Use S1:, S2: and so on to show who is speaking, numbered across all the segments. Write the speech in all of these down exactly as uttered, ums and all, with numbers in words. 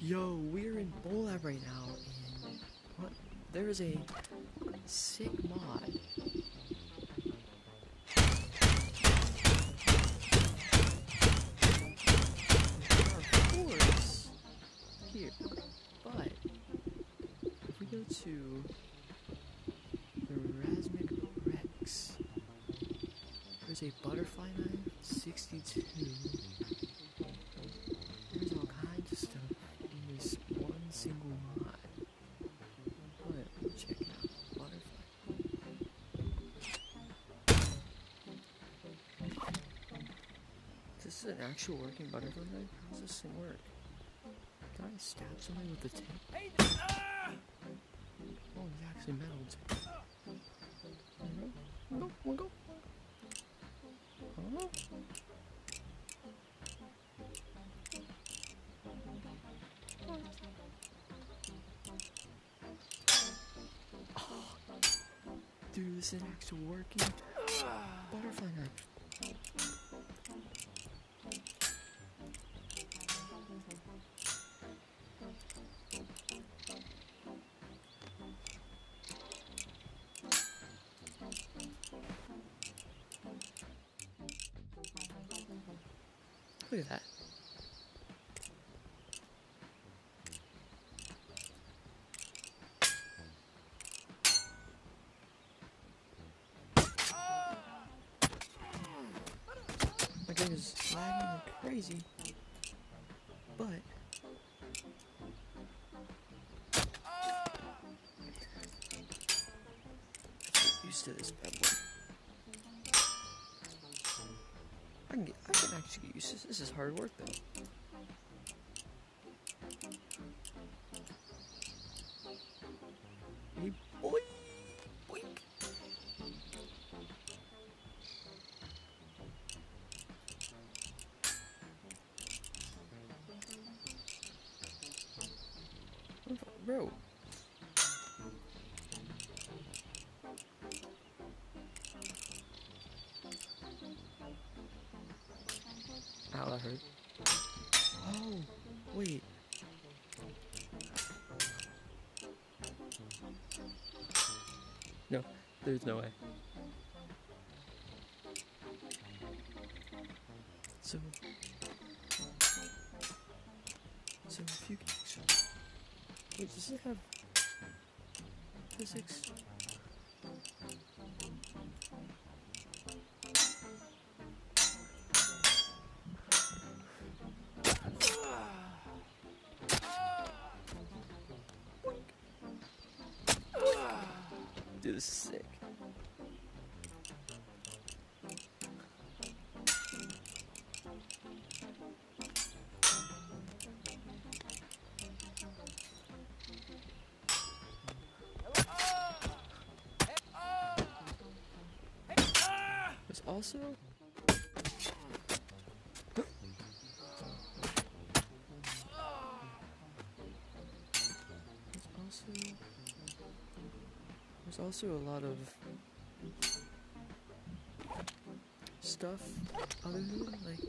S1: Yo, we're in BoneLab right now, and what? There is a sick mod. There are fours here, but if we go to the Rasmic Rex, there's a butterfly knife, sixty-two. There's all kinds of stuff in this one single mod. But check it out, butterfly. Is this an actual working butterfly knife? How does this thing work? Can I stab somebody with the tip? Hey, uh! Oh, it's actually metal too. Go, wanna go? Huh? Oh, dude, this is an actual working butterfly knife. Look at that. My game is lagging like crazy, but get used to this bad boy. I can get, I can actually get used to this. This is hard work though. Hey boy, boink. Bro. Ow, that hurt. Oh, wait. No, there's no way. So, so if you can actually, wait, does it have physics? Dude, this is sick. There's also There's also There's also a lot of stuff other than like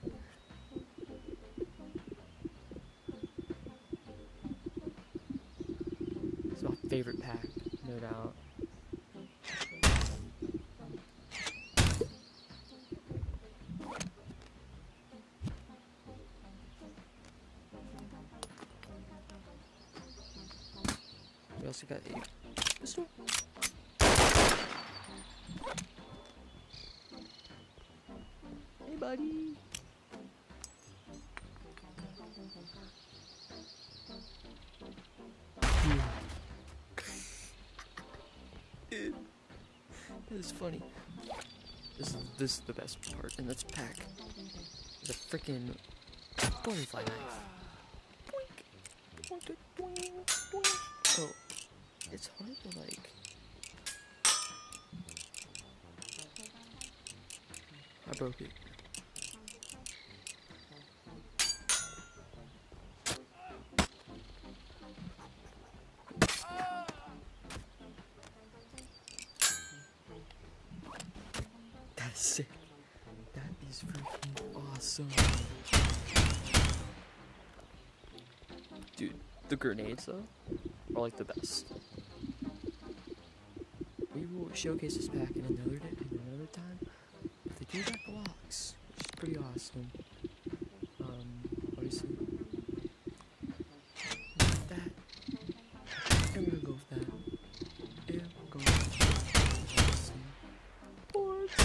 S1: it's my favorite pack, no doubt. We also got a pistol. Hey, buddy. Dude, that is funny. This is this is the best part in this pack. It's a freaking butterfly knife. Boink. Boink, boink, boink. Oh, it's hard to like. I broke it. That's sick. That is freaking awesome. Dude, the grenades though are like the best. We will showcase this pack in another day, in another time. But they do got blocks, which is pretty awesome. Um, obviously, that. And we're gonna go with that. And we're going with that. Boards.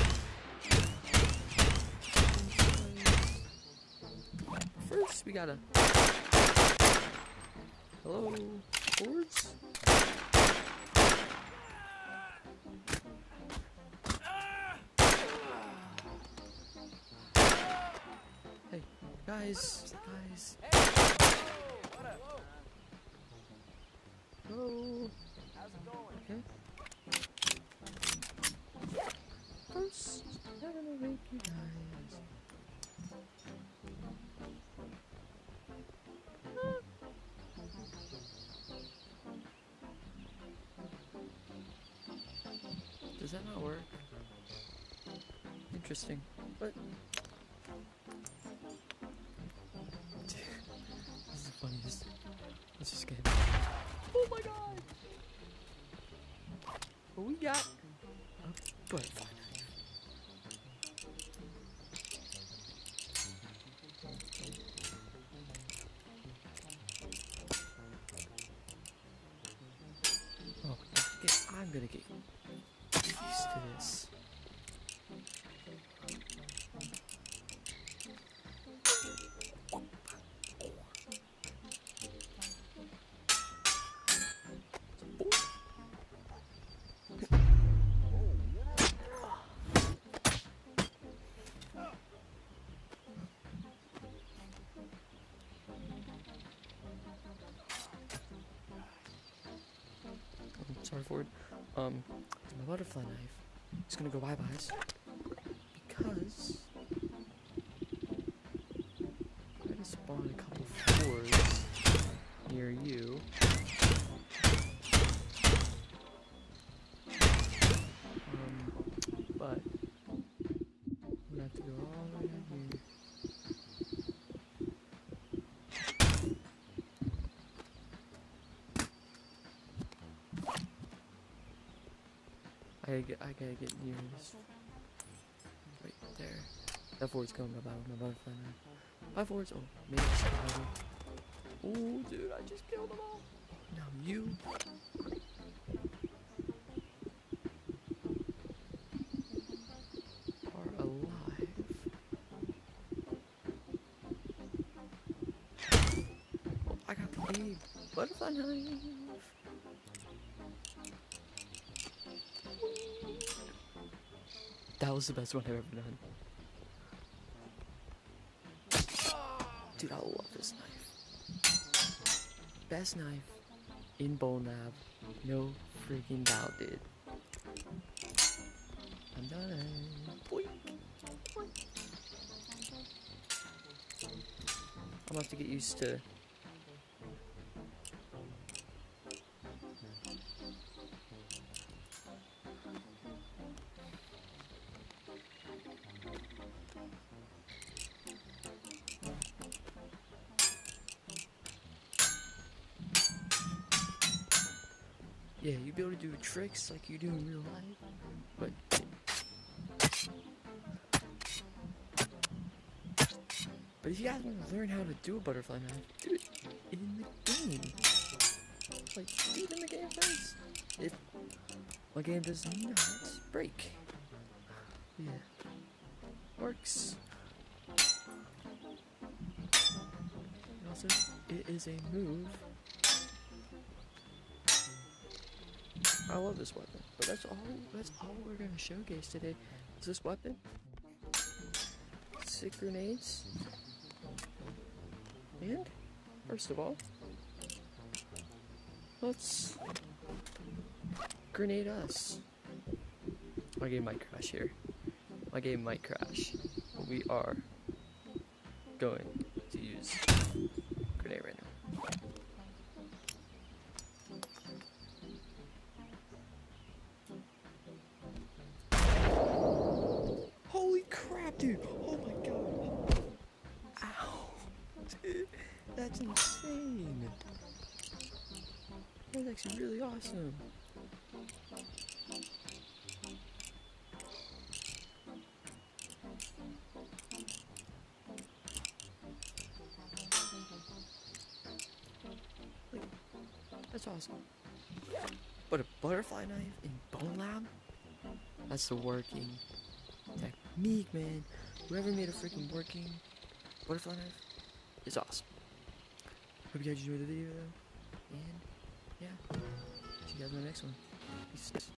S1: First, we gotta. Hello, boards. Hey, guys, guys. Hello.
S2: How's it going?
S1: Okay. First, I'm gonna make you guys. Does that not work? Interesting, but this is the funniest. Let's just get. Oh my god! What we got? A butterfly knife. Oh, get, I'm gonna get used to this. Sorry, Ford. Um, my butterfly knife is gonna go bye-byes because I just spawned a couple fours near you. Um, but I'm gonna have to go all the way down here. I gotta get, I gotta get near this. Right there. That forward's going bye bye with my butterfly knife. Bye forwards. Oh, maybe it's survival. Oh, dude, I just killed them all. Now you. Are alive. Oh, I got the butterfly knife. That was the best one I've ever done. Dude, I love this knife. Best knife in BoneLab. No freaking doubt, dude. I'm done. Boing. Boing. I'm gonna have to get used to. Yeah, you'd be able to do tricks like you do in real life, but but if you guys want to learn how to do a butterfly knife, do it in the game. Like, do it in the game first. If my game does not break, yeah, works. And also, it is a move. I love this weapon, but that's all. That's all we're gonna showcase today. Is this weapon? Sick grenades. And first of all, let's grenade us. My game might crash here. My game might crash, but we are going to use grenade right now. Holy crap, dude! Oh my gosh! Ow! Dude, that's insane. insane. That's actually really awesome. Like, that's awesome. But a butterfly knife in BoneLab? That's the working technique, man. Whoever made a freaking working butterfly knife is awesome. Hope you guys enjoyed the video, though. And, yeah. See you guys in the next one. Peace.